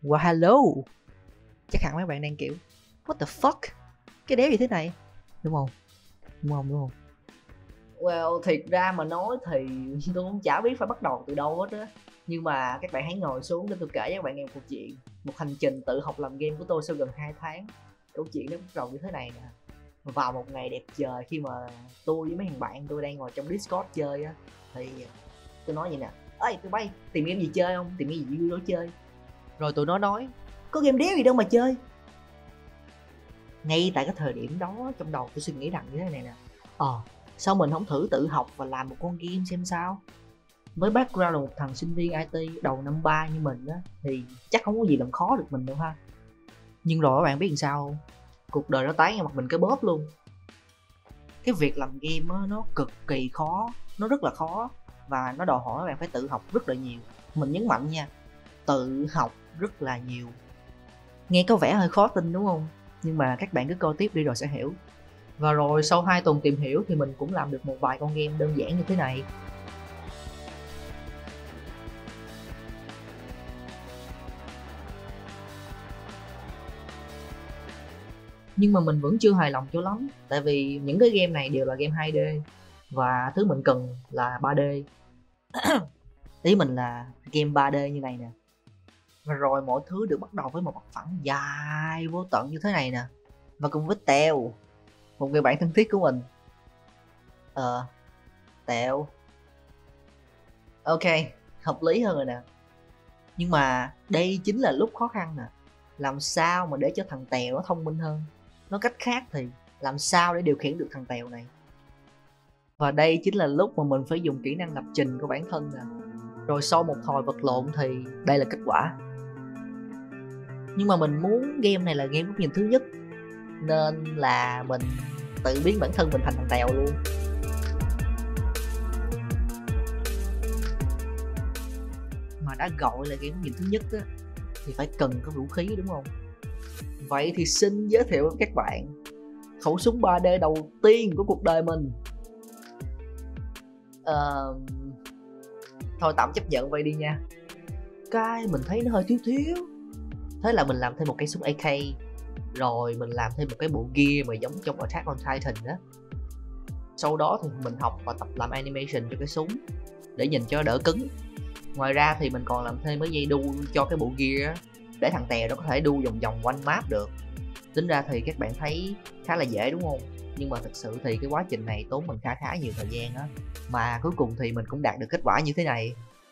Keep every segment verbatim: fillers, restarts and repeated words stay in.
Wow hello. Chắc hẳn mấy bạn đang kiểu what the fuck, cái đéo gì thế này, đúng không? Đúng không? Đúng không? Well, thiệt ra mà nói thì tôi cũng chả biết phải bắt đầu từ đâu hết á. Nhưng mà các bạn hãy ngồi xuống để tôi kể cho các bạn nghe một câu chuyện, một hành trình tự học làm game của tôi sau gần hai tháng. Câu chuyện nó bắt đầu như thế này nè. Vào một ngày đẹp trời, khi mà tôi với mấy thằng bạn tôi đang ngồi trong Discord chơi á, thì tôi nói vậy nè: ơi tụi bay tìm game gì chơi không, tìm cái gì vui đó chơi. Rồi tụi nó nói có game đéo gì đâu mà chơi. Ngay tại cái thời điểm đó trong đầu tôi suy nghĩ rằng như thế này nè: ờ sao mình không thử tự học và làm một con game xem sao. Với background là một thằng sinh viên i tê đầu năm ba như mình á, thì chắc không có gì làm khó được mình đâu ha. Nhưng rồi các bạn biết làm sao không? Cuộc đời nó tán vào mặt mình cái bóp luôn. Cái việc làm game á, nó cực kỳ khó, nó rất là khó, và nó đòi hỏi các bạn phải tự học rất là nhiều. Mình nhấn mạnh nha, tự học rất là nhiều. Nghe có vẻ hơi khó tin đúng không? Nhưng mà các bạn cứ coi tiếp đi rồi sẽ hiểu. Và rồi sau hai tuần tìm hiểu thì mình cũng làm được một vài con game đơn giản như thế này. Nhưng mà mình vẫn chưa hài lòng cho lắm, tại vì những cái game này đều là game hai D và thứ mình cần là ba D. Ý mình là game ba D như này nè. Và rồi mọi thứ được bắt đầu với một mặt phẳng dài vô tận như thế này nè, và cùng với Tèo, một người bạn thân thiết của mình. Ờ Tèo, ok, hợp lý hơn rồi nè. Nhưng mà đây chính là lúc khó khăn nè. Làm sao mà để cho thằng Tèo nó thông minh hơn? Nói cách khác thì làm sao để điều khiển được thằng Tèo này? Và đây chính là lúc mà mình phải dùng kỹ năng lập trình của bản thân nè. Rồi sau một hồi vật lộn thì đây là kết quả. Nhưng mà mình muốn game này là game góc nhìn thứ nhất, nên là mình tự biến bản thân mình thành thằng Tèo luôn. Mà đã gọi là game góc nhìn thứ nhất á, thì phải cần có vũ khí đúng không? Vậy thì xin giới thiệu với các bạn khẩu súng ba D đầu tiên của cuộc đời mình. uh, Thôi tạm chấp nhận vậy đi nha. Cái mình thấy nó hơi thiếu thiếu, thế là mình làm thêm một cây súng a ca, rồi mình làm thêm một cái bộ gear mà giống trong Attack on Titan đó. Sau đó thì mình học và tập làm animation cho cái súng để nhìn cho đỡ cứng. Ngoài ra thì mình còn làm thêm cái dây đu cho cái bộ gear để thằng Tèo nó có thể đu vòng vòng quanh map được. Tính ra thì các bạn thấy khá là dễ đúng không? Nhưng mà thực sự thì cái quá trình này tốn mình khá khá nhiều thời gian á. Mà cuối cùng thì mình cũng đạt được kết quả như thế này.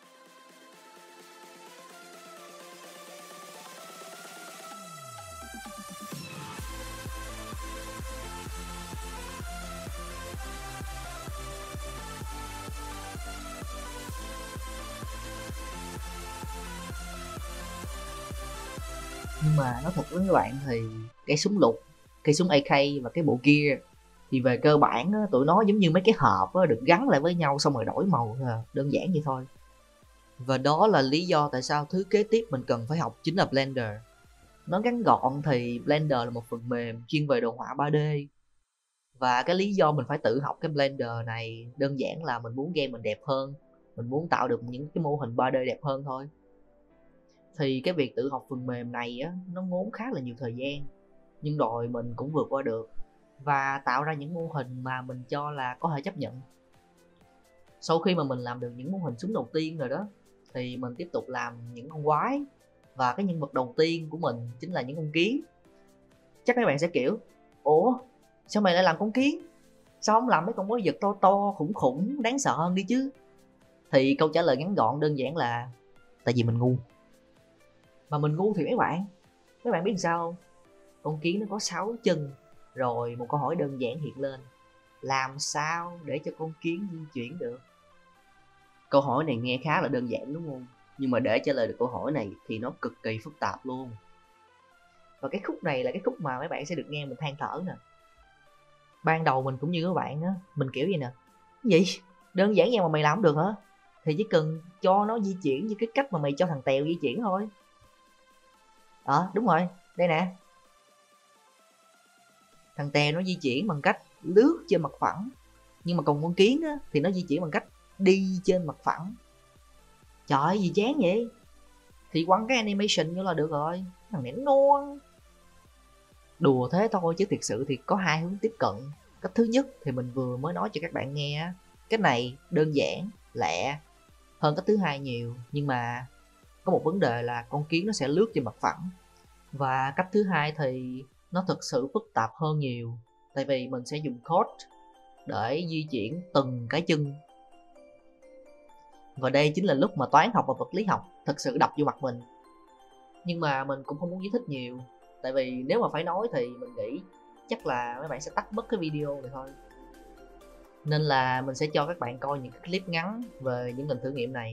Nhưng mà nói thật với các bạn thì cái súng lục, cái súng a ca và cái bộ gear thì về cơ bản á, tụi nó giống như mấy cái hộp á, được gắn lại với nhau xong rồi đổi màu thôi à. Đơn giản vậy thôi. Và đó là lý do tại sao thứ kế tiếp mình cần phải học chính là Blender. Nó ngắn gọn thì Blender là một phần mềm chuyên về đồ họa ba D. Và cái lý do mình phải tự học cái Blender này đơn giản là mình muốn game mình đẹp hơn, mình muốn tạo được những cái mô hình ba D đẹp hơn thôi. Thì cái việc tự học phần mềm này á, nó ngốn khá là nhiều thời gian, nhưng rồi mình cũng vượt qua được và tạo ra những mô hình mà mình cho là có thể chấp nhận. Sau khi mà mình làm được những mô hình súng đầu tiên rồi đó, thì mình tiếp tục làm những con quái, và cái nhân vật đầu tiên của mình chính là những con kiến. Chắc các bạn sẽ kiểu ủa sao mày lại làm con kiến, sao không làm mấy con quái vật to to khủng khủng đáng sợ hơn đi chứ? Thì câu trả lời ngắn gọn đơn giản là tại vì mình ngu. Mà mình ngu thì mấy bạn Các bạn biết sao không? Con kiến nó có sáu chân. Rồi một câu hỏi đơn giản hiện lên: làm sao để cho con kiến di chuyển được? Câu hỏi này nghe khá là đơn giản đúng không? Nhưng mà để trả lời được câu hỏi này thì nó cực kỳ phức tạp luôn. Và cái khúc này là cái khúc mà mấy bạn sẽ được nghe mình than thở nè. Ban đầu mình cũng như các bạn á, mình kiểu gì nè: gì? Đơn giản vậy mà mày làm không được hả? Thì chỉ cần cho nó di chuyển như cái cách mà mày cho thằng Tèo di chuyển thôi. Ờ à, đúng rồi, đây nè. Thằng Tèo nó di chuyển bằng cách lướt trên mặt phẳng, nhưng mà còn con kiến á, thì nó di chuyển bằng cách đi trên mặt phẳng. Trời ơi gì chán vậy? thì quăng cái animation vô là được rồi, thằng này nó ngon. Đùa thế thôi chứ thực sự thì có hai hướng tiếp cận. Cách thứ nhất thì mình vừa mới nói cho các bạn nghe, cái này đơn giản, lẹ hơn cách thứ hai nhiều, nhưng mà có một vấn đề là con kiến nó sẽ lướt trên mặt phẳng. Và cách thứ hai thì nó thực sự phức tạp hơn nhiều, tại vì mình sẽ dùng code để di chuyển từng cái chân. Và đây chính là lúc mà toán học và vật lý học thực sự đập vô mặt mình. Nhưng mà mình cũng không muốn giải thích nhiều, tại vì nếu mà phải nói thì mình nghĩ chắc là mấy bạn sẽ tắt mất cái video này thôi. Nên là mình sẽ cho các bạn coi những cái clip ngắn về những lần thử nghiệm này.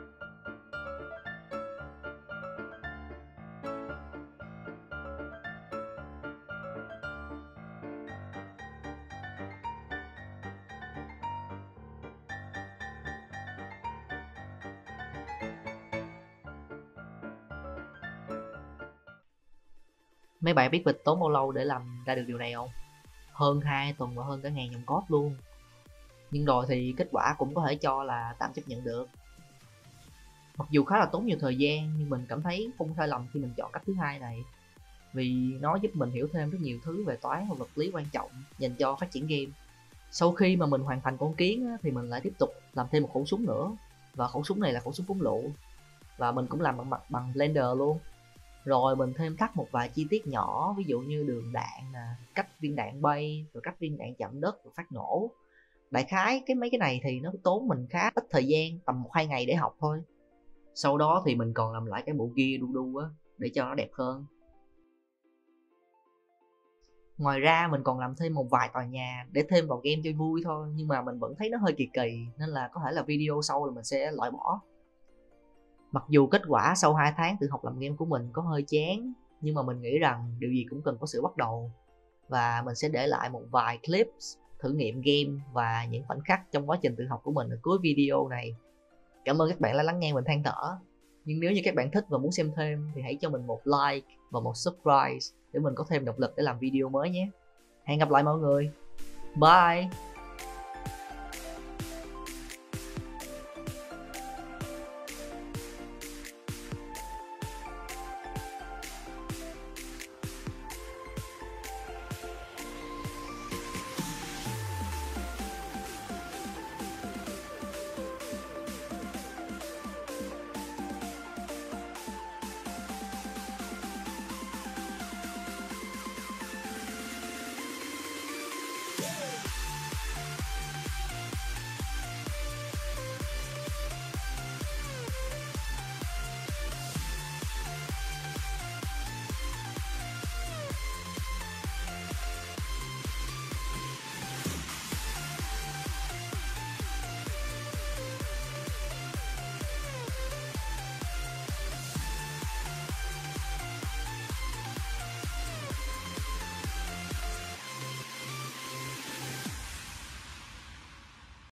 Mấy bạn biết mình tốn bao lâu để làm ra được điều này không? Hơn hai tuần và hơn cả ngàn dòng code luôn. Nhưng rồi thì kết quả cũng có thể cho là tạm chấp nhận được. Mặc dù khá là tốn nhiều thời gian, nhưng mình cảm thấy không sai lầm khi mình chọn cách thứ hai này, vì nó giúp mình hiểu thêm rất nhiều thứ về toán và vật lý quan trọng dành cho phát triển game. Sau khi mà mình hoàn thành con kiến thì mình lại tiếp tục làm thêm một khẩu súng nữa, và khẩu súng này là khẩu súng phóng lựu, và mình cũng làm bằng mặt bằng Blender luôn. Rồi mình thêm thắt một vài chi tiết nhỏ, ví dụ như đường đạn nè, cách viên đạn bay, rồi cách viên đạn chạm đất và phát nổ. Đại khái cái mấy cái này thì nó tốn mình khá ít thời gian, tầm một hai ngày để học thôi. Sau đó thì mình còn làm lại cái bộ gear đu đu á, để cho nó đẹp hơn. Ngoài ra mình còn làm thêm một vài tòa nhà để thêm vào game cho vui thôi, nhưng mà mình vẫn thấy nó hơi kỳ kỳ, nên là có thể là video sau là mình sẽ loại bỏ. Mặc dù kết quả sau hai tháng tự học làm game của mình có hơi chán, nhưng mà mình nghĩ rằng điều gì cũng cần có sự bắt đầu. Và mình sẽ để lại một vài clips thử nghiệm game và những khoảnh khắc trong quá trình tự học của mình ở cuối video này. Cảm ơn các bạn đã lắng nghe mình than thở. Nhưng nếu như các bạn thích và muốn xem thêm thì hãy cho mình một like và một subscribe để mình có thêm động lực để làm video mới nhé. Hẹn gặp lại mọi người. Bye.